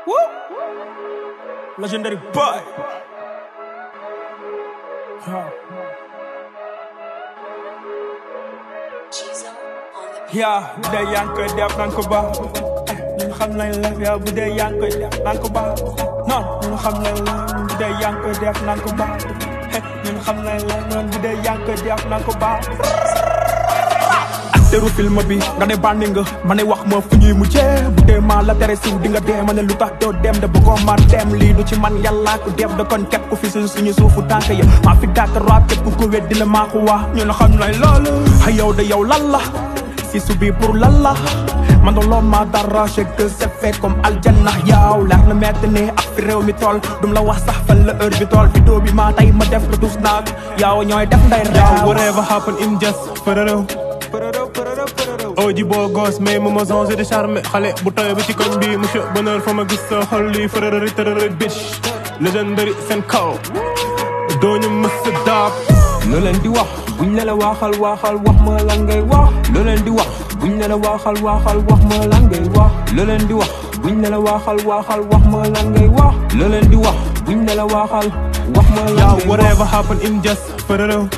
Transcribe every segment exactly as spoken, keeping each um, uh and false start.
Legendary boy. Yeah, bu dee yaa ngi koy def nan ko baax ñun xam nañ la yow bu dee yaa ngi koy def nan ko baax non ñun xam nañ la bu dee yaa ngi koy def nan ko baax ñun xam nañ la noon bu dee yaa ngi koy def nan ko baax. Teru film bi nga ne bànni nga ma ne wax ma fu ñuy mujjee bu dee maa la tere siw di nga dee ma ne lu tax doo dem da bëggoo ma dem lii du ci man yàlla ko def da kon képp ku fi su suñu suufu tànk ya maa fi dàkk rap képp ku ko weddi la maa ko wax ñun xam nañ loolu ay yow da yow lan la si subi pour lan la man do loo ma dara je que c'est fait comme aljanna yow leer na metti ne ak fi réew mi tool dum la wax sax fan la heure bi tool vidéo bi maa tey ma def ko dus naag yow ñooy def nday reew whatever happen in just for the real Oji boo goos mais mooma changé de charme xale bu toy bi ci koñ bi monsieur bonheur fa ma gis sa xol li fërërëri tërërëri bitch legendary seen kaw dooñu mës a daab loo leen di wax buñ ne la waxal waxal wax ma lan ngay wax loo leen di wax buñ ne la waxal waxal wax ma lan ngay wax loo leen di wax buñ ne la waxal waxal wax ma lan ngay wax loo leen di wax buñ ne la waxal wax ma lan ngay wax whatever happen in just for the real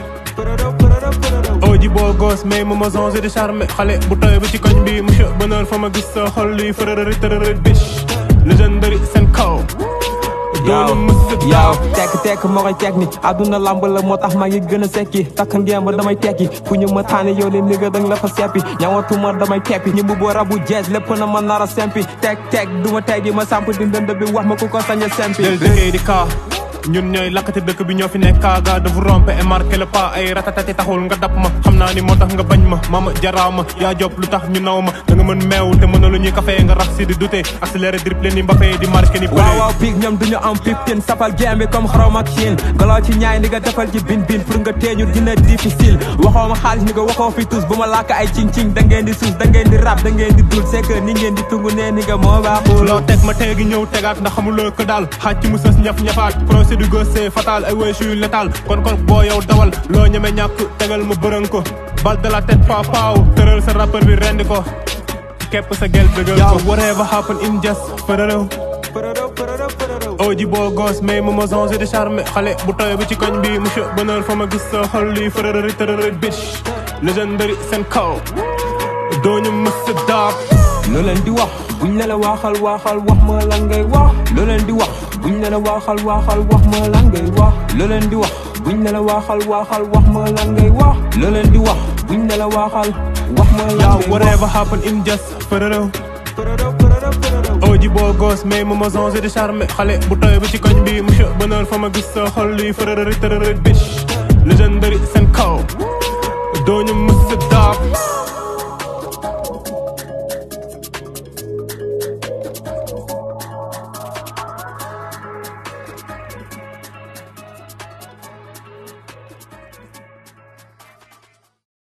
Oji boo goos mais mooma changé de charme xale bu toy bi ci koñ bi monsieur bonheur fa ma gis sa xol li fërërëri tërërëri bitch legendary seen kaw yow yow tekk tekk moo koy tekk ni àdduna lamb la moo tax maa ngi gën a sekki takk ngeen ba damay tekki fu ñu ma taane yow li nigga dang la fa seppi ñawatuma damay teppi ñi mu boo rabu jees lépp na ma nar a sempi tekk tekk du ma teggi ma samp di ndënd bi wax ma ku ko sañ a sempi del dëkkee di kaa ñun ñooy lakkati dëkk bi ñoo fi nekk kaaga de vous romper et marquer le pas ay ratatati taxul nga dab ma xam naa ni moo tax nga bañ ma mama jaraa ma yaa job lu tax ñu naw ma da nga mën meew te mën a lu ñuy café nga rax si di douté accéléré dribble ni Mbappé di marqué ni waaw waaw piig ñoom duñu am fifteen sapal game bi comme xarom ak Chine galoo ci ñaay ni nga defal ci bin bin pour nga teeñu dina difficile waxoo ma xaalis ni nga waxoo fi tous bu ma làkk ay cing cing da ngeen di suus da ngeen di rap da ngeen di dul c'est que ni ngeen di tungu nee ni nga moo baaxul loo teg ma teegi ñëw tegaat ndax xamuloo ko daal xaaj ci mu sës ñaf ñafaat procédure gauche fatal ay woy suy létal kon kon boo yow dawal loo ñeme ñàkk tegal ma bërën ko bal de la tête pa paaw tëral sa rappeur bi rendi ko képp sa gel bëggal ko whatever happen in just for the real Oji boo goos mais mooma changé de charme xale bu toy bi ci koñ bi monsieur bonheur fa ma gis sa xol li fërërëri tërërëri bitch legendary seen kaw dooñu mës a daab loo leen di wax buñ ne la waxal waxal wax ma lan ngay wax loo leen di wax buñ ne la waxal waxal wax ma lan ngay wax loo leen di wax buñ ne la waxal waxal wax ma lan ngay wax loo leen di wax buñ ne la waxal wax ma lan ngay wax whatever happen in just for the real Oji boo goos mais mooma changé de charme xale bu toy bi ci koñ bi monsieur bonheur fa ma gis sa xol li fërërëri tërërëri bitch legendary seen kaw dooñu mës a daab